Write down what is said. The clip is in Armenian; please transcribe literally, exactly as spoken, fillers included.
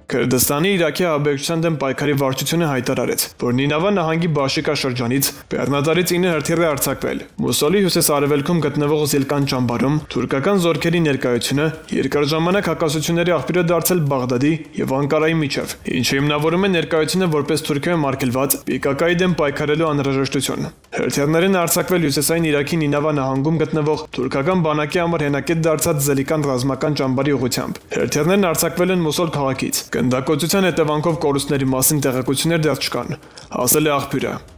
Քրդստանի Իրաքի աբեկչության դեմ պայքարի վարչությունը հայտարարեց, որ Նինավա նահանգի Բաշիկա շրջանից բեռնատարից ինը հրթիռ է արձակվել։ Մուսոլի հյուսիս-արևելքում գտնվող Զիլկան ճամբարում թուրքական զորքերի ներկայությունը երկար ժամանակ հակասությունների աղբյուր է դարձել Բաղդադի եւ Անկարայի միջև, ինչը հիմնավորում է ներկայությունը որպես Թուրքիայում արգելված Պի Կե Կեի դեմ պայքարելու անհրաժեշտություն։ Հրթիռներն արձակվել հյուսիսային Իրաքի Նինավա նահանգում գտնվող թուրքական բանակի համար հենակետ դարձած Զելիկան ռազմական ճամբարի ուղղությամբ։ Հրթիռներն արձակվել են Մուսոլ քաղաքից։ Գնդակոծության հետևանքով կորուստների մասին տեղեկություններ դեռ չկան, ասել է աղբյուրը։